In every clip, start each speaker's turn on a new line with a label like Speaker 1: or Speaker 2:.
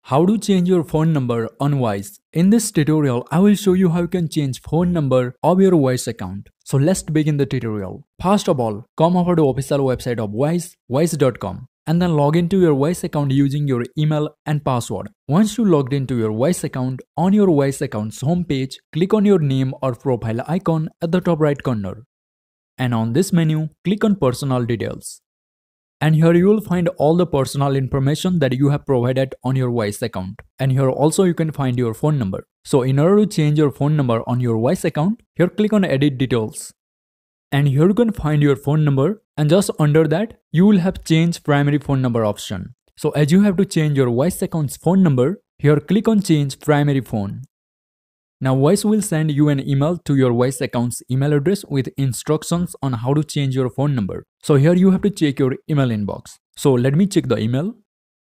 Speaker 1: How to change your phone number on Wise. In this tutorial, I will show you how you can change phone number of your Wise account. So let's begin the tutorial. First of all, come over to official website of Wise, wise.com, and then log into your Wise account using your email and password. Once you logged into your Wise account, on your Wise account's homepage, click on your name or profile icon at the top right corner. And on this menu, click on personal details. And here you will find all the personal information that you have provided on your Wise account. And here also you can find your phone number. So in order to change your phone number on your Wise account, here click on edit details. And here you can find your phone number, and just under that you will have change primary phone number option. So as you have to change your Wise account's phone number, here click on change primary phone. Now Wise will send you an email to your Wise account's email address with instructions on how to change your phone number. So here you have to check your email inbox. So let me check the email.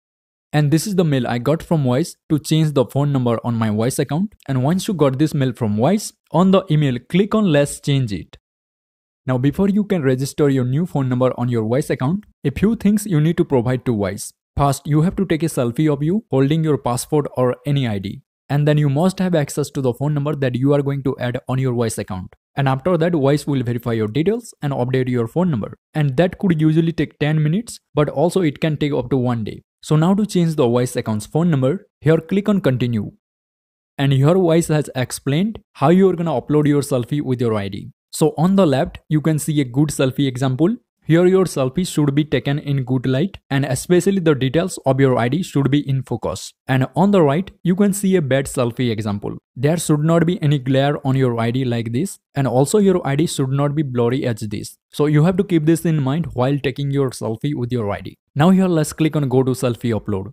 Speaker 1: And this is the mail I got from Wise to change the phone number on my Wise account. And once you got this mail from Wise, on the email click on let's change it. Now before you can register your new phone number on your Wise account, a few things you need to provide to Wise. First, you have to take a selfie of you holding your passport or any ID. And then you must have access to the phone number that you are going to add on your Wise account. And after that, Wise will verify your details and update your phone number. And that could usually take 10 minutes, but also it can take up to 1 day. So now to change the Wise account's phone number, here click on continue. And here Wise has explained how you are going to upload your selfie with your ID. So on the left, you can see a good selfie example. Here your selfie should be taken in good light, and especially the details of your ID should be in focus. And on the right, you can see a bad selfie example. There should not be any glare on your ID like this, and also your ID should not be blurry as this. So you have to keep this in mind while taking your selfie with your ID. Now here let's click on go to selfie upload.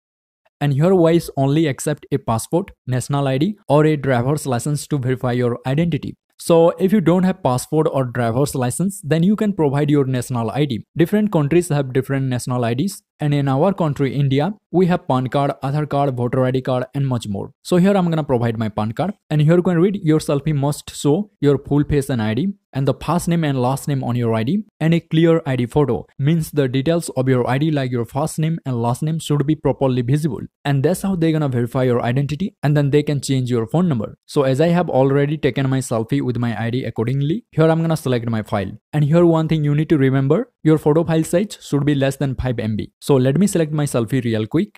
Speaker 1: And here Wise only accept a passport, national ID or a driver's license to verify your identity. So if you don't have passport or driver's license, then you can provide your national ID. Different countries have different national IDs, and in our country, India, we have PAN card, Aadhaar card, voter ID card, and much more. So here I'm gonna provide my PAN card, and here you can read your selfie must show your full face and ID, and the first name and last name on your ID, and a clear ID photo. Means the details of your ID like your first name and last name should be properly visible. And that's how they're gonna verify your identity, and then they can change your phone number. So as I have already taken my selfie with my ID accordingly, here I'm gonna select my file. And here one thing you need to remember, your photo file size should be less than 5 MB. So let me select my selfie real quick.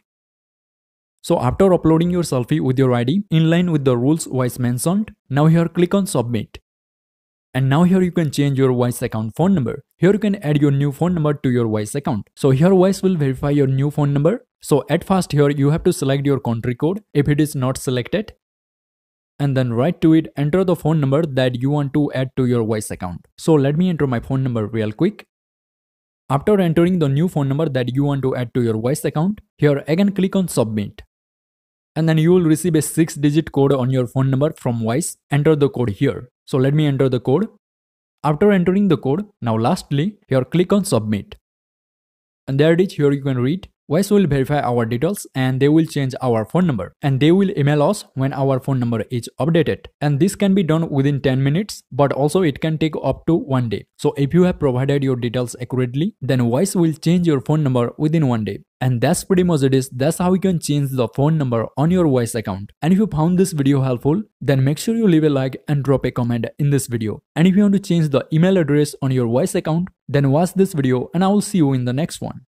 Speaker 1: So after uploading your selfie with your ID, in line with the rules Wise mentioned, now here click on submit. And now here you can change your Wise account phone number. Here you can add your new phone number to your Wise account. So here Wise will verify your new phone number. So at first here you have to select your country code if it is not selected. And then right to it, enter the phone number that you want to add to your Wise account. So let me enter my phone number real quick. After entering the new phone number that you want to add to your Wise account, here again click on submit. And then you will receive a 6-digit code on your phone number from Wise. Enter the code here. So let me enter the code. After entering the code, now lastly, here click on submit. And there it is, here you can read. Wise will verify our details and they will change our phone number, and they will email us when our phone number is updated. And this can be done within 10 minutes, but also it can take up to 1 day. So if you have provided your details accurately, then Wise will change your phone number within 1 day. And that's pretty much it is. That's how you can change the phone number on your Wise account. And if you found this video helpful, then make sure you leave a like and drop a comment in this video. And if you want to change the email address on your Wise account, then watch this video and I will see you in the next one.